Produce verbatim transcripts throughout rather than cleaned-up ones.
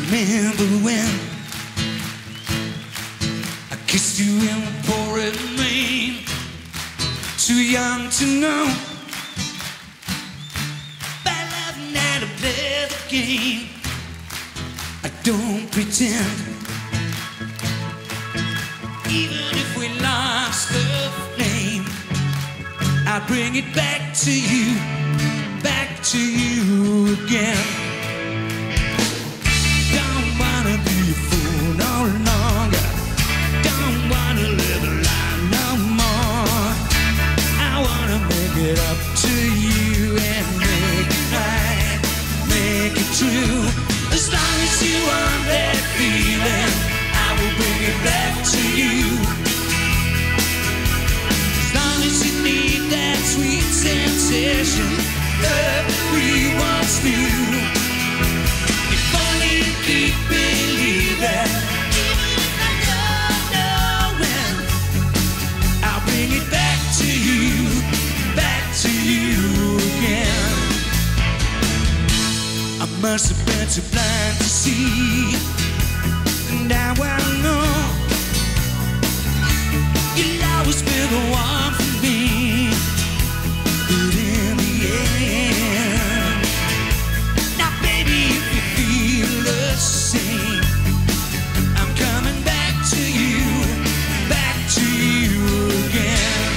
remember when I kissed you in the pouring rain. Too young to know about loving how to play the game. I don't pretend, even if we lost the flame, I'll bring it back to you, back to you again. Don't wanna be a fool no longer, don't wanna live a lie no more. I wanna make it up to you and make it right, make it true. As long as you want that feeling, I will bring it back to you. As long as you need that sweet sensation, everyone's new. If only you keep believing, even if I don't know when, I'll bring it back to you, back to you again. I must have been too blind to see, and now I know you'll always be the one for me. But in the end, now baby, if you feel the same, I'm coming back to you, back to you again.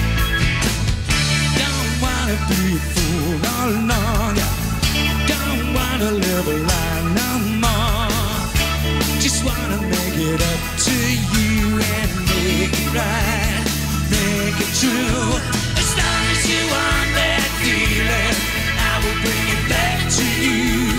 Don't wanna be a fool no longer, don't wanna live a lie no more. Just wanna make it up to you and make it right, make it true. As long as you want that feeling, I will bring it back to you.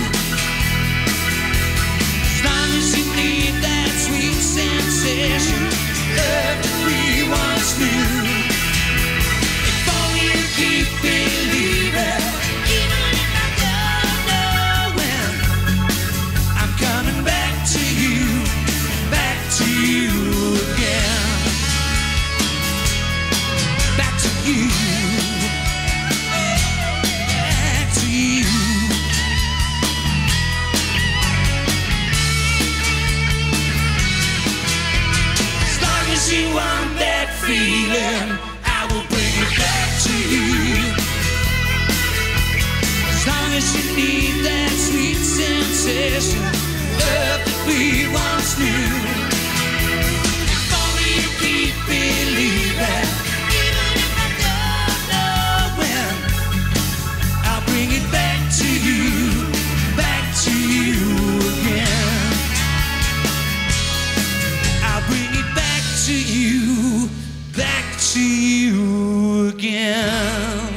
As long as you need that sweet sensation, everyone's new. If only you keep believing, even if I don't know when, I'm coming back to you, back to you again. Back to you, back to you. As long as you want that feeling, I will bring it back to you. As long as you need that sweet sensation, everyone's new. If only you keep believing, even if I don't know when, I'll bring it back to you, back to you again. I'll bring it back to you, back to you again.